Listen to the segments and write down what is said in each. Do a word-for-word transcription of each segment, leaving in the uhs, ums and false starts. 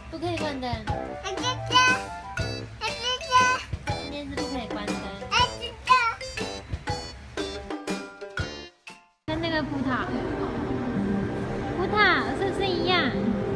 不可以关灯。 还知道，还知道， 今天是不可以关灯。 还知道。 跟那个葡萄，葡萄是不是一样？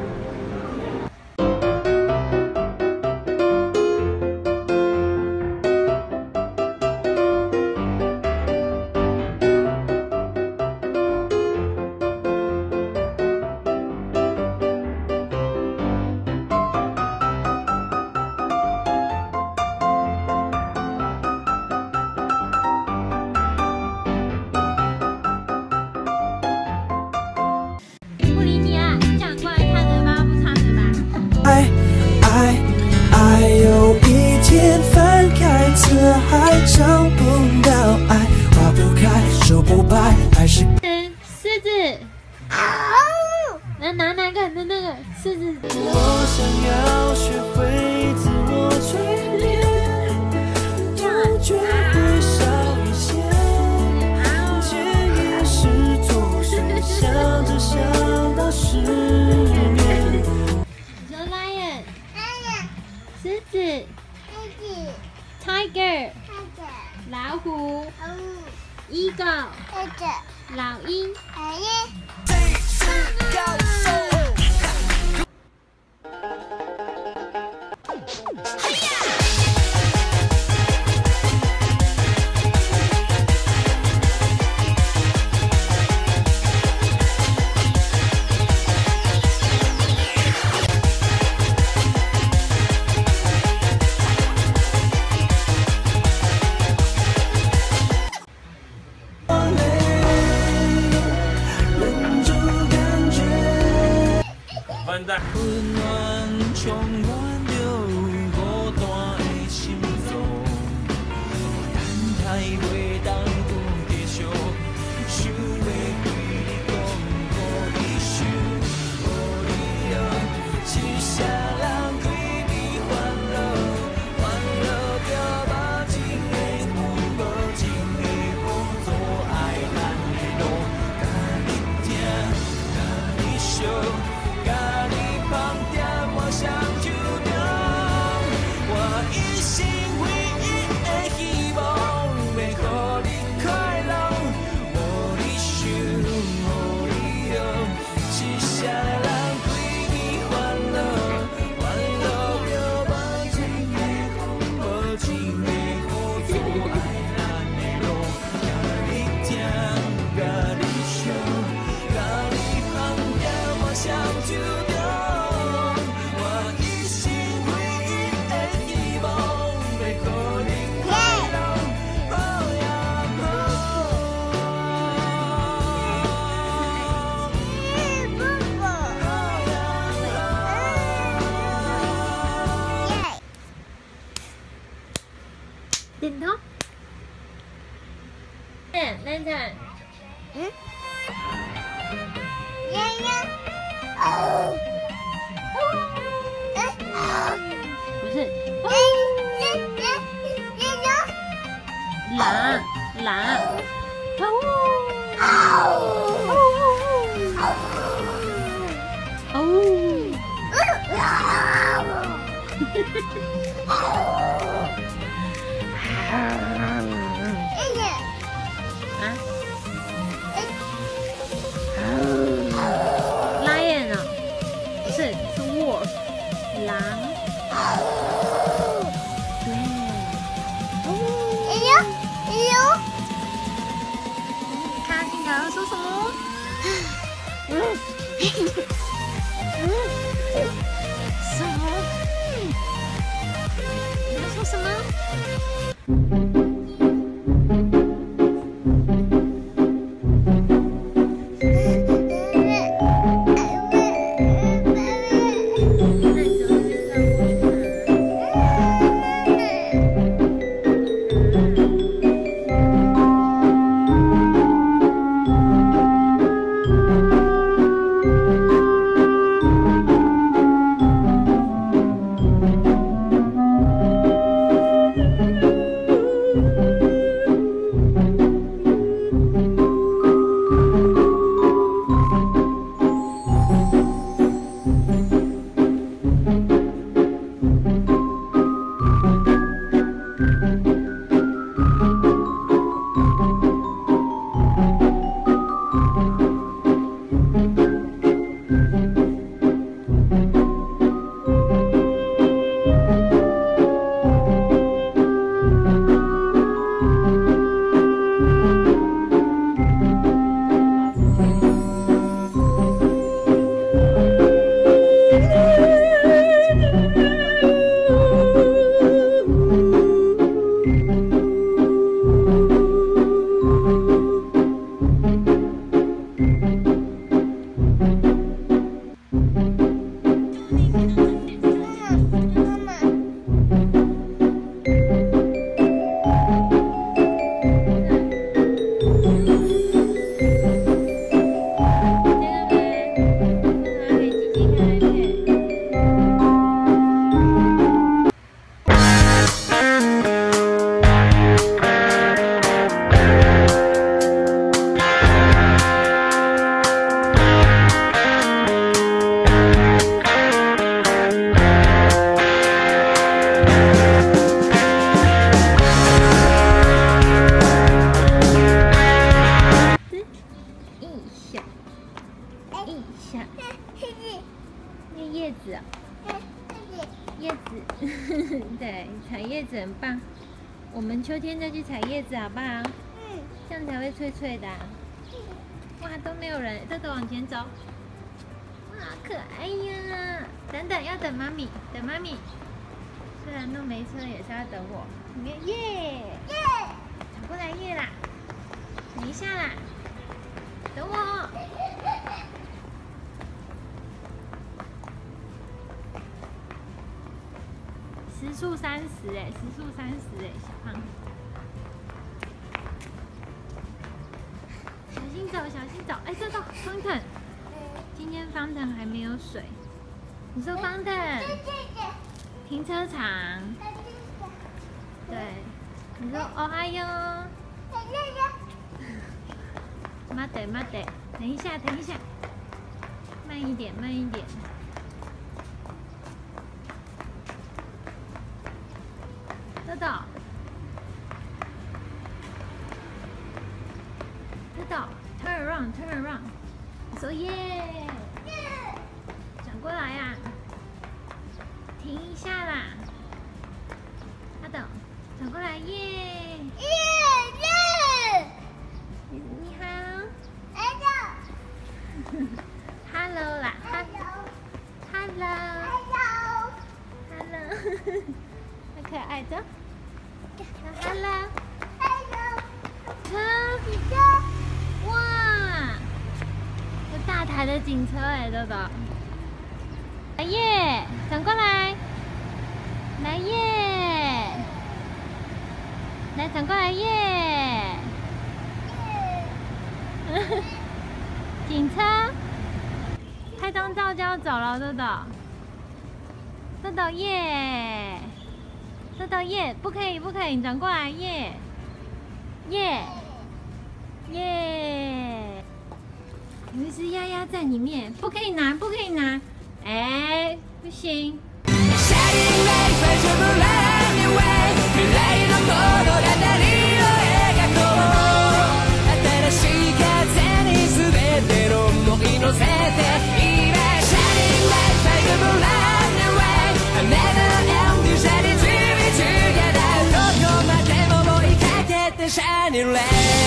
不理你啊！你讲过来唱歌吧，不唱歌吧。 爱爱爱，有一天翻开词海，找不到爱，花不开，手不白，爱是。 嗯，狮子。那拿哪个？那那个狮子。 我想要学会自我锤炼，不觉会少一些，潜意识作祟，想着想到失眠。 你说 lion， lion， 狮子狮子 ，tiger， ，tiger， 老虎哦， ，eagle， eagle， 老鹰。 老鹰。 温暖充满着孤单的心脏，等待袂当讲继续，想要对你讲，可以想，予你用，是啥人对你烦恼？烦恼着无情的风，无情的风，阻碍咱的路，甲你听，甲你想。想就中，我一心唯一的希望，要予你快乐，无你想，无你用，是啥人对你烦恼？烦恼着无情的风，无情的雨，阻碍咱的路，甲你听，甲你想，甲你放掉，我想就中。 点头。哎，兰兰。 嗯。丫丫。哦。 不是。 哎呀呀呀呀！ 狼狼。哦。哦。Lion 啊，不是，是 wolf， 狼。对。 哎呦，哎呦！ 你看，你刚刚说什么？嗯。嗯。什么？你在说什么？ 叶子、哦，叶子，对，采叶子很棒。我们秋天再去采叶子好不好？嗯，这样才会脆脆的、啊。哇，都没有人，豆豆往前走。哇，可爱呀！等等，要等妈咪，等妈咪。虽然都没车，也是要等我。你看，耶耶，转过来耶啦！等一下啦，等我。时速三十哎，时速三十哎，小胖，小心走，小心走！哎，这到方腾，今天方腾还没有水。你说方腾，停车场，对，你说哦嗨哟，慢点慢点，等一下等一下，慢一点慢一点。豆豆，豆豆 ，turn around，turn around， 你说耶，转过来呀、啊，停一下啦，豆豆，转过来耶，耶耶，你你好，哎呀 ，hello 啦 ，hello，hello，hello， 好可爱的。Hello， Hello， 车，哇，有大台的警车哎，豆豆，来耶，转过来，来耶，来转过来耶，警车，拍张照就要走了，豆豆，豆豆耶。豆豆耶，不可以不可以，你转过来耶耶耶！有一只鸭鸭在里面，不可以拿不可以拿，哎，不行。Shining light。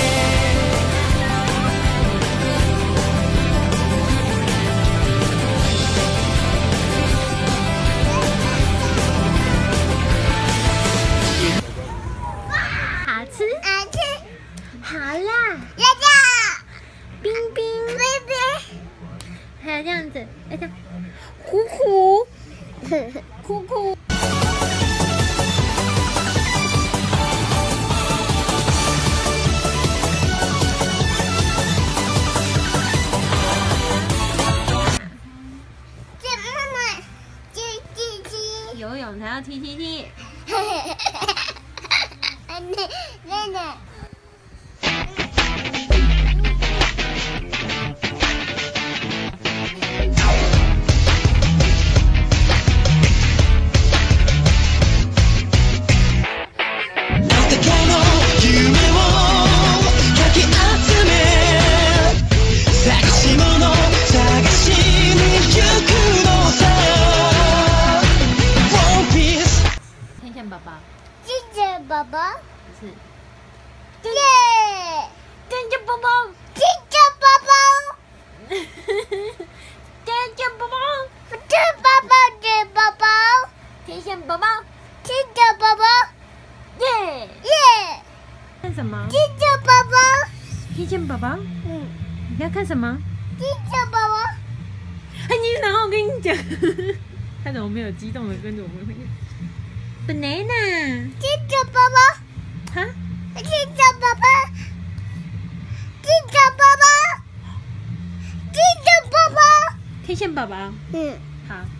好吃， 好吃， 好辣， 辣辣， 冰冰， 冰冰， 还有这样子，哎这样，呼呼，呼呼。游泳才要踢踢踢。 奶奶。 宝宝， 谢谢宝宝， 是， 耶， 跟着宝宝， 谢谢宝宝， 跟着宝宝， 我这。 宝宝， 亲亲宝宝， 耶耶！ 看什么？ 亲亲宝宝， 天线宝宝， 嗯， 你要看什么？ 亲亲宝宝， 哎，你然后我跟你讲，他怎么没有激动的跟着我们？banana， 亲亲宝宝， 哈， 亲亲宝宝，亲亲宝宝，亲亲宝宝， 天线宝宝， 嗯。 好。